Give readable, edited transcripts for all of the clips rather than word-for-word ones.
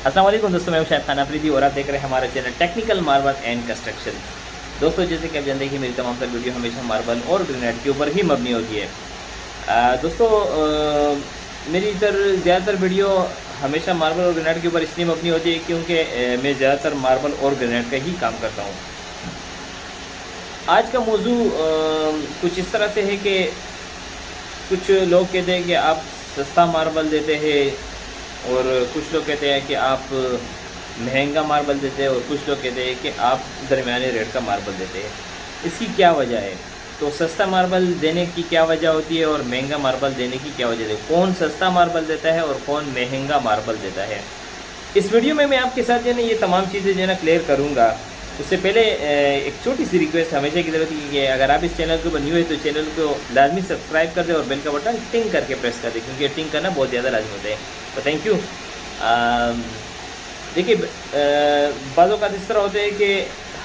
अस्सलाम वालेकुम दोस्तों, मैं शायद खान अफरीदी और आप देख रहे हैं हमारा channel technical marble and construction. दोस्तों, जैसे कि आप जानते हैं कि मेरी तमाम तर वीडियो हमेशा मार्बल और ग्रेनाइट के ऊपर ही मबनी होती है। दोस्तों, मेरी इधर ज़्यादातर वीडियो हमेशा मार्बल और ग्रेनाइट के ऊपर इसलिए मबनी होती है क्योंकि मैं ज़्यादातर मार्बल और ग्रेनाइट का ही काम करता हूँ। आज का मौजू कुछ इस तरह से है कि कुछ लोग कहते हैं कि आप सस्ता मार्बल देते हैं और कुछ लोग कहते हैं कि आप महंगा मार्बल देते हैं और कुछ लोग कहते हैं कि आप दरमियाने रेट का मार्बल देते हैं। इसकी क्या वजह है? तो सस्ता मार्बल देने की क्या वजह होती है और महंगा मार्बल देने की क्या वजह है? कौन सस्ता मार्बल देता है और कौन महंगा मार्बल देता है? इस वीडियो में मैं आपके साथ जो है ना ये तमाम चीज़ें जो है ना क्लियर करूँगा। उससे पहले एक छोटी सी रिक्वेस्ट हमेशा की तरह की कि अगर आप इस चैनल के ऊपर न्यू है तो चैनल को लाजमी सब्सक्राइब कर दें और बेल का बटन टिंग करके प्रेस कर दें, क्योंकि टिंग करना बहुत ज़्यादा लाजमी होता है। तो थैंक यू। देखिए, बाज़ औक़ात इस तरह होते हैं कि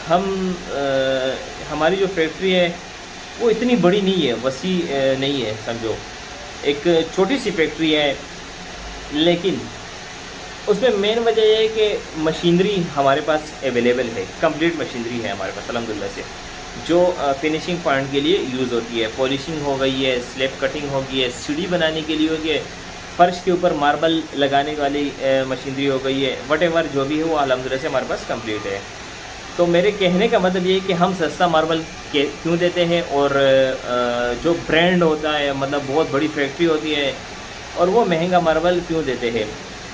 हमारी जो फैक्ट्री है वो इतनी बड़ी नहीं है, वसी नहीं है। समझो एक छोटी सी फैक्ट्री है, लेकिन उसमें मेन वजह यह है कि मशीनरी हमारे पास अवेलेबल है, कंप्लीट मशीनरी है हमारे पास अल्हम्दुलिल्लाह से, जो फिनिशिंग पॉइंट के लिए यूज़ होती है। पॉलिशिंग हो गई है, स्लैब कटिंग हो गई है, सीढ़ी बनाने के लिए हो गई है, फर्श के ऊपर मार्बल लगाने वाली मशीनरी हो गई है, वटेवर जो भी है वो अल्हम्दुलिल्लाह से हमारे पास कंप्लीट है। तो मेरे कहने का मतलब ये है कि हम सस्ता मार्बल क्यों देते हैं और जो ब्रांड होता है, मतलब बहुत बड़ी फैक्ट्री होती है, और वो महंगा मार्बल क्यों देते हैं।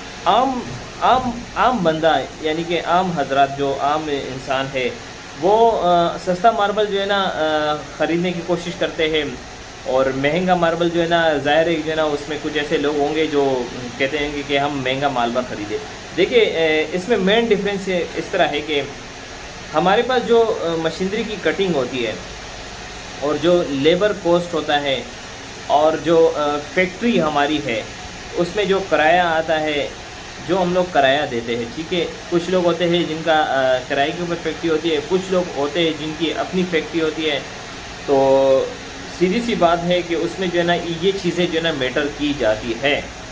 आम बंदा यानी कि आम हजरात, जो आम इंसान है, वो सस्ता मार्बल जो है ना ख़रीदने की कोशिश करते हैं, और महंगा मार्बल जो है ना ज़ाहिर है जो है ना उसमें कुछ ऐसे लोग होंगे जो कहते हैं कि हम महंगा मार्बल ख़रीदें। देखिए, इसमें मेन डिफरेंस इस तरह है कि हमारे पास जो मशीनरी की कटिंग होती है और जो लेबर कॉस्ट होता है और जो फैक्ट्री हमारी है उसमें जो किराया आता है, जो हम लोग किराया देते हैं, ठीक है। कुछ लोग होते हैं जिनका किराए के ऊपर फैक्ट्री होती है, कुछ लोग होते हैं जिनकी अपनी फैक्ट्री होती है। तो सीधी सी बात है कि उसमें जो है ना ये चीज़ें जो है ना मैटर की जाती है।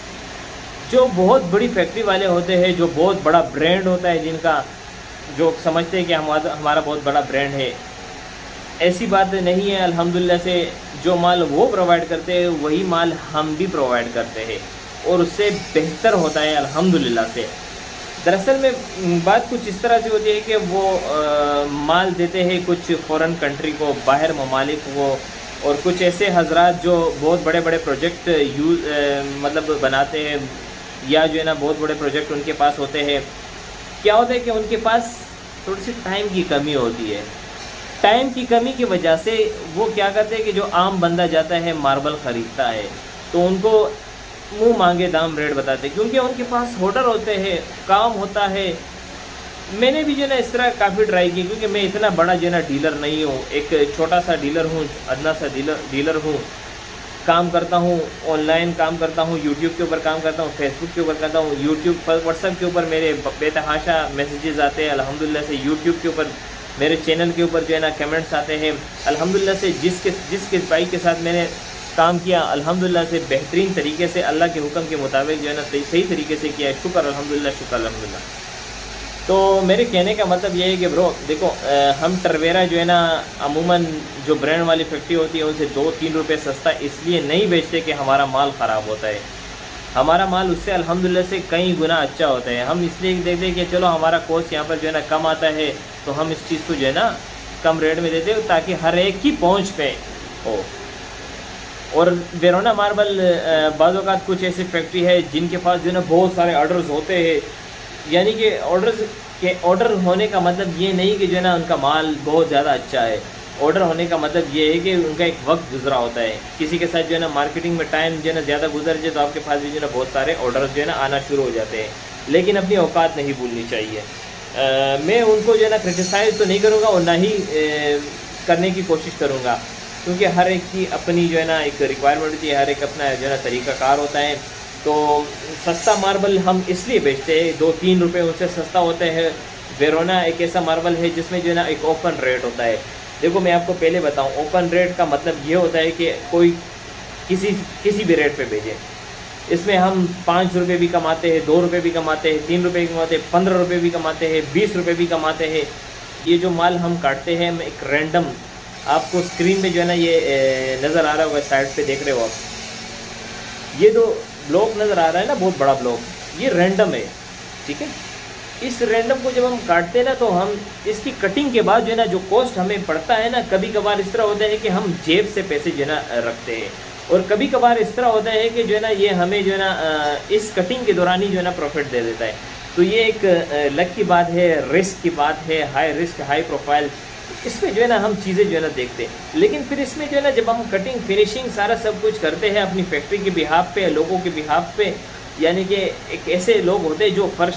जो बहुत बड़ी फैक्ट्री वाले होते हैं, जो बहुत बड़ा ब्रांड होता है, जिनका जो समझते हैं कि हमारा बहुत बड़ा ब्रांड है, ऐसी बात नहीं है। अल्हम्दुलिल्लाह से जो माल वो प्रोवाइड करते हैं वही माल हम भी प्रोवाइड करते हैं और उससे बेहतर होता है अल्हम्दुलिल्लाह से। दरअसल में बात कुछ इस तरह से होती है कि वो माल देते हैं कुछ फ़ॉरेन कंट्री को, बाहर ममालिक को, और कुछ ऐसे हजरात जो बहुत बड़े बड़े प्रोजेक्ट मतलब बनाते हैं, या जो है ना बहुत बड़े प्रोजेक्ट उनके पास होते हैं। क्या होता है कि उनके पास थोड़ी सी टाइम की कमी होती है। टाइम की कमी की वजह से वो क्या करते हैं कि जो आम बंदा जाता है मार्बल ख़रीदता है तो उनको मुंह मांगे दाम रेट बताते हैं, क्योंकि उनके पास ऑर्डर होते हैं, काम होता है। मैंने भी जो है ना इस तरह काफ़ी ट्राई की, क्योंकि मैं इतना बड़ा जो है ना डीलर नहीं हूँ, एक छोटा सा डीलर हूँ, अदना सा डीलर हूँ। काम करता हूँ, ऑनलाइन काम करता हूँ, यूट्यूब के ऊपर काम करता हूँ, फेसबुक के ऊपर करता हूँ, यूट्यूब पर व्हाट्सएप के ऊपर मेरे बेतहाशा मैसेजेस आते हैं अल्हम्दुलिल्लाह से। यूट्यूब के ऊपर मेरे चैनल के ऊपर जो है ना कमेंट्स आते हैं अल्हम्दुलिल्लाह से। जिस भाई के साथ मैंने काम किया अल्हम्दुलिल्लाह से बेहतरीन तरीके से, अल्लाह के हुक्म के मुताबिक जो है ना सही तरीके से किया है। शुक्र अल्हम्दुलिल्लाह, शुक्र अल्हम्दुलिल्लाह। तो मेरे कहने का मतलब ये है कि ब्रो देखो, हम टरवेरा जो है ना अमूमन जो ब्रांड वाली फैक्ट्री होती है उनसे 2-3 रुपये सस्ता इसलिए नहीं बेचते कि हमारा माल ख़राब होता है। हमारा माल उससे अल्हम्दुलिल्लाह से कई गुना अच्छा होता है। हम इसलिए देखते हैं कि चलो हमारा कॉस्ट यहाँ पर जो है ना कम आता है, तो हम इस चीज़ को जो है ना कम रेट में देते हैं ताकि हर एक की पहुँच पे हो। और वेरोना मार्बल बाज़ औक़ात कुछ ऐसी फैक्ट्री है जिनके पास जो है ना बहुत सारे ऑर्डर्स होते हैं, यानी कि ऑर्डर होने का मतलब ये नहीं कि जो है ना उनका माल बहुत ज़्यादा अच्छा है। ऑर्डर होने का मतलब ये है कि उनका एक वक्त गुजरा होता है। किसी के साथ जो है ना मार्केटिंग में टाइम जो है ना ज़्यादा गुजर जाए तो आपके पास भी जो है ना बहुत सारे ऑर्डर जो है ना आना शुरू हो जाते हैं। लेकिन अपनी औकात नहीं भूलनी चाहिए। मैं उनको जो है ना क्रिटिसाइज़ तो नहीं करूँगा और ना ही करने की कोशिश करूँगा, क्योंकि हर एक की अपनी जो है ना एक रिक्वायरमेंट होती है, हर एक अपना जो है ना तरीक़ाकार होता है। तो सस्ता मार्बल हम इसलिए बेचते हैं, 2-3 रुपये उनसे सस्ता होते हैं। वेरोना एक ऐसा मार्बल है जिसमें जो है ना एक ओपन रेट होता है। देखो, मैं आपको पहले बताऊं, ओपन रेट का मतलब ये होता है कि कोई किसी भी रेट पे भेजे। اس میں ہم 5 روپے بھی کماتے ہیں، 2 روپے بھی کماتے ہیں، 3 روپے بھی کماتے ہیں، 15 روپے بھی کماتے ہیں، 20 روپے بھی کماتے ہیں۔ یہ جو مال ہم کاٹتے ہیں، ہم ایک رینڈم، آپ کو اسکرین میں جو ہے نا یہ نظر آ رہا ہوگا، سائڈ پہ دیکھ رہے ہو آپ، یہ جو بلاک نظر آ رہا ہے نا، بہت بڑا بلاک، یہ رینڈم ہے، ٹھیک ہے۔ اس رینڈم کو جب ہم کاٹتے ہیں نا، تو ہم اس کی کٹنگ کے بعد جو ہے نا جو کوسٹ ہمیں پڑتا ہے نا، کبھی کبھار اس طرح ہوتا ہے کہ ہم جیب سے پیسے جو ہے نا رکھتے ہیں، اور کبھی کبھار اس طرح ہوتا ہے کہ جو ہے نا یہ ہمیں جو ہے نا اس کٹنگ کے دوران ہی جو ہے نا پروفٹ دے دیتا ہے۔ تو یہ ایک لک کی بات ہے، رسک کی بات ہے، ہائی رسک ہائی پروفائل، اس میں جو ہے نا ہم چیزیں جو ہے نا دیکھتے ہیں۔ لیکن پھر اس میں جو ہے نا جب ہم کٹنگ فنیشنگ سارا سب کچھ کرتے ہیں اپنی فیکٹری کے بہاف پہ، لوگوں کے بہاف پہ، یعنی کہ ایک ایسے لوگ ہوتے ہیں جو فرش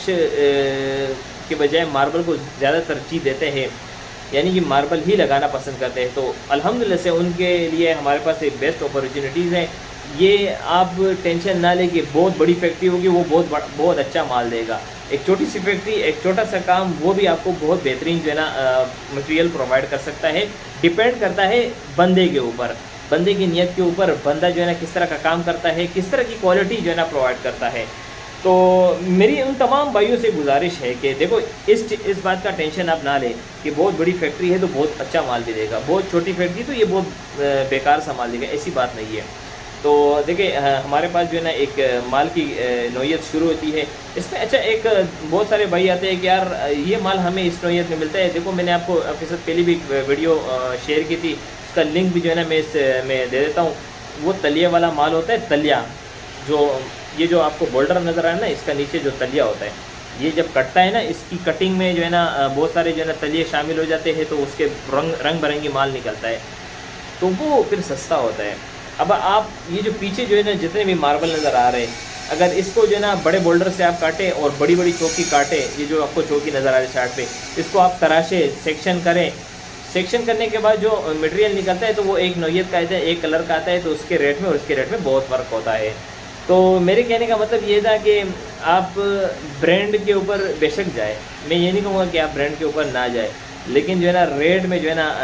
کے بجائے ماربل کو زیادہ ترجیح دیتے ہیں، یعنی کہ ماربل ہی لگانا پسند کرتے ہیں، تو الحمدللہ سے ان کے لیے ہمارے پاس ایک بیسٹ اپرچونیٹیز ہیں۔ یہ آپ ٹینشن نہ لیں کہ بہت بڑی فیکٹری ہوگی وہ بہت اچھا مال دے گا۔ ایک چھوٹی سی فیکٹری، ایک چھوٹا سا کام، وہ بھی آپ کو بہت بہترین جو ہے نا مٹیریل پرووائڈ کر سکتا ہے۔ ڈپینڈ کرتا ہے بندے کے اوپر، بندے کی نیت کے اوپر، بندہ جو ہے نا کس طرح کا کام کرتا ہے، کس طرح کی کوالٹی جو ہے نا پرووائڈ کرتا ہے۔ تو میری ان تمام بھائیوں سے گزارش ہے کہ دیکھو اس بات کا ٹینشن آپ نہ لیں کہ بہت بڑی فیکٹری ہے تو بہت اچھا مال دے گا، بہت چھوٹی فیکٹری تو یہ بہت بیکار سا مال دے گا، ایسی بات نہیں ہے۔ تو دیکھیں ہمارے پاس جو ہے نا ایک مال کی نوعیت شروع ہوتی ہے، اس میں اچھا ایک بہت سارے بھائی آتے ہیں کہ یار یہ مال ہمیں اس نوعیت میں ملتا ہے۔ دیکھو میں نے آپ کو آپ کے ساتھ پہلی بھی ویڈیو شیئر کی تھی، اس کا لنک بھی جو ہے نا میں دے دیتا ہوں۔ وہ تلیے والا مال ہوتا ہے، تلیا، یہ جو آپ کو بولڈر نظر آ رہا ہے نا، اس کا نیچے جو تلیا ہوتا ہے، یہ جب کٹتا ہے نا، اس کی کٹنگ میں جو ہے نا بہت سارے جو ہے نا تلیے شامل ہو جاتے ہیں، تو اس کے رنگ برنگی مال نکلتا ہے، تو وہ پھر سستا ہوتا ہے۔ اب آپ یہ جو پیچھے جو ہے نا جتنے بھی ماربل نظر آ رہے ہیں، اگر اس کو جو ہے نا بڑے بولڈر سے آپ کاٹیں اور بڑی بڑی چوکی کاٹیں، یہ جو آپ کو چوکی نظر آ رہی ہے سائڈ پہ، اس کو آپ تراشیں، سیکشن کریں، سیکشن کرنے کے بعد جو مٹیریل نکلتا ہے تو وہ ایک نوعیت کا آتا ہے، ایک کلر کا آتا ہے، تو اس کے ریٹ میں اور اس کے ریٹ میں بہت فرق ہوتا ہے۔ تو میرے کہنے کا مطلب یہ تھا کہ آپ برانڈ کے اوپر بے شک جائیں، میں یہ نہیں کہوں گا کہ آپ برانڈ کے اوپر نہ جائیں، لیکن جو ہے نا ریٹ میں جو ہے نا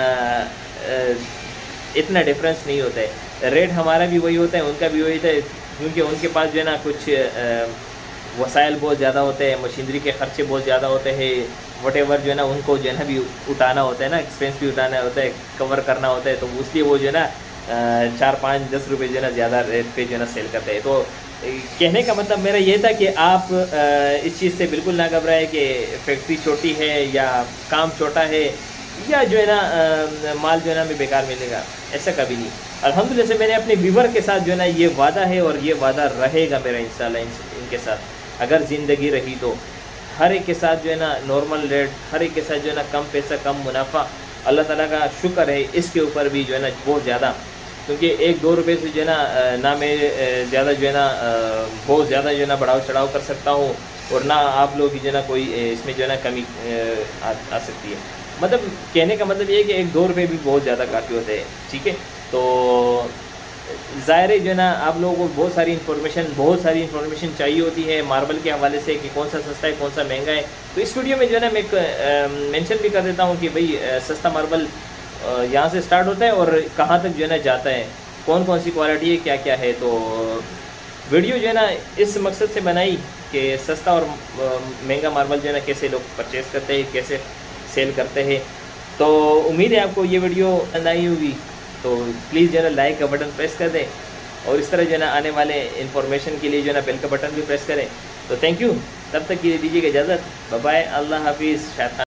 اتنا ڈفرینس نہیں ہوتا ہے۔ ریٹ ہمارا بھی وہی ہوتا ہے، ان کا بھی وہی ہوتا ہے، کیونکہ ان کے پاس جو ہے نا کچھ وسائل بہت زیادہ ہوتے ہیں، مشینری کے خرچے بہت زیادہ ہوتے ہیں، وٹ ایور جو ہے نا ان کو جو ہے نا بھی اٹھانا ہوتا ہے نا، ایکسپینس بھی اٹھانا ہوتا ہے، کور کرنا ہوتا ہے، تو اس لیے وہ جو ہے نا 4 5 10 روپے جو ہے نا زیادہ ریٹ پہ جو ہے نا سیل کرتے ہیں۔ تو کہنے کا مطلب میرا یہ تھا کہ آپ اس چیز سے بالکل نہ گھبرائیں کہ فیکٹری چھوٹی ہے یا کام چھوٹا ہے یا جو ہے نا مال جو ہے نا ہمیں بیکار ملے گا، ایسا کبھی نہیں۔ الحمدللہ سے میں نے اپنے ویور کے ساتھ جو ہے نا یہ وعدہ ہے، اور یہ وعدہ رہے گا میرا انشاءاللہ ان کے ساتھ، اگر زندگی رہی تو۔ ہر ایک کے ساتھ جو ہے نا نارمل ریٹ، ہر ایک کے ساتھ جو ہے نا کم پیسہ کم منافع، اللہ تعالیٰ کا شکر ہے اس کے اوپر بھی جو ہے نا بہت زیادہ، کیونکہ 1 2 روپے سے جو ہے نا میں زیادہ جو ہے نا بہت زیادہ جو ہے نا بڑھاؤ چڑھاؤ کر سکتا ہوں، اور نہ آپ لوگ کی جو ہے نا کوئی اس میں جو ہے نا کمی آ سکتی ہے۔ مطلب کہنے کا مطلب یہ ہے کہ 1 2 روپے بھی بہت زیادہ کافی ہوتے ہیں، ٹھیک ہے۔ تو ظاہر ہے جو ہے نا آپ لوگوں کو بہت ساری انفارمیشن چاہیے ہوتی ہے ماربل کے حوالے سے، کہ کون سا سستا ہے کون سا مہنگا ہے۔ تو اس ویڈیو میں جو ہے نا میں مینشن بھی کر دیتا ہوں کہ بھئی سستا ماربل یہاں سے سٹارٹ ہوتا ہے اور کہاں تک جو ہے نا جاتا ہے، کون کون سی کوالٹی ہے، کیا کیا ہے۔ تو ویڈیو جو ہے نا اس مقصد سے بنائی کہ سستا اور مہنگا ماربل جو ہے نا کیسے لوگ پرچیز کرتے ہیں، کیسے سیل کرتے ہیں۔ تو امید ہے آپ کو یہ ویڈیو پسند آئی ہوگی، تو پلیز جو ہے نا لائک کا بٹن پریس کر دیں، اور اس طرح جو ہے نا آنے والے انفارمیشن کے لیے جو ہے نا بیل کا بٹن بھی پریس کریں۔ تو تھینک یو، تب تک کے لیے دیجیے گا اجازت، بائے بائے، اللہ حافظ۔